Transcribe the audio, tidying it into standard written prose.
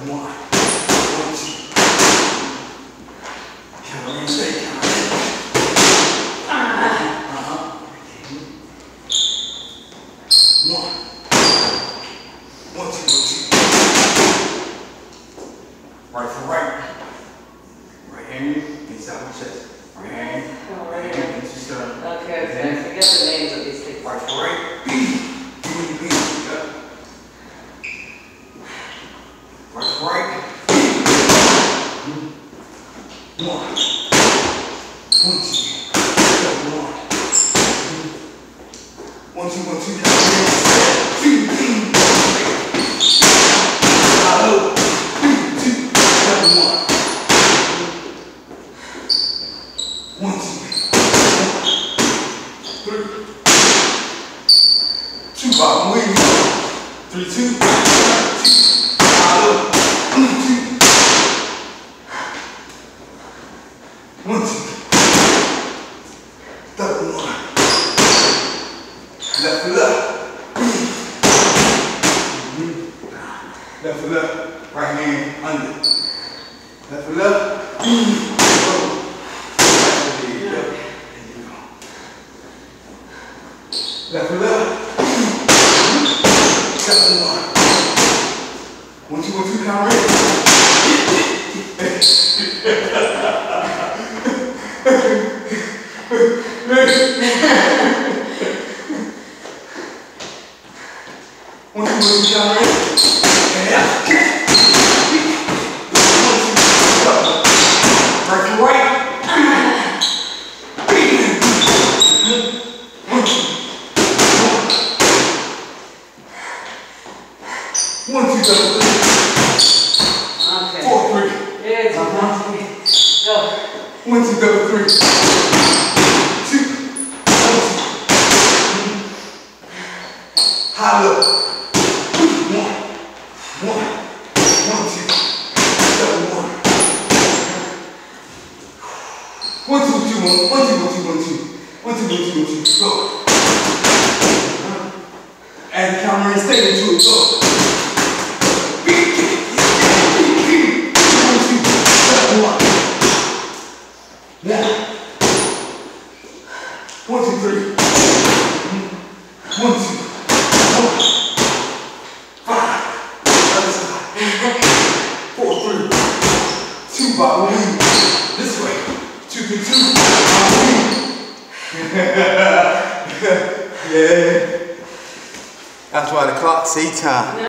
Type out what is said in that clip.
one. 1, 2. Count in, stay count in. One. 1, 2, 1, 2. Right for right. Right hand inside my chest. Right hand. Right hand into sternum. Okay, I forget the names of these things. Right for right. B. Right for right. 1. 1, 2. 1, 2, 1, 2. 2, 1, 2, 3. 2, bottom wing. 3, 2. 2. Hollow. 2. 1, 2. Double 1. Left for left. Left for left. Right hand under. Left for left. Left for left. Double 1. 1, 2, 1, 2, count right. 1, 2, 1, 2, count right. Right to right. 1, 2, double 3. Okay. 4, 3. Yeah, it's Go. 1, 2, double 3. 2. 1, 2. Hollow. 1. 1, 2. Double 1. 1, 2, 2, 1. 1, 2, 1, 2, 1, 2. 1, 2, 1, 2, 1, 2. Go. And counter and stay into it. Go. 1, 1, 2, 3. 1, 2, 1, 5. Other side. 4, 3. 2 bottom wing. This way. 2, 3, 2. Bottom wing. Yeah. That's why the clock say time.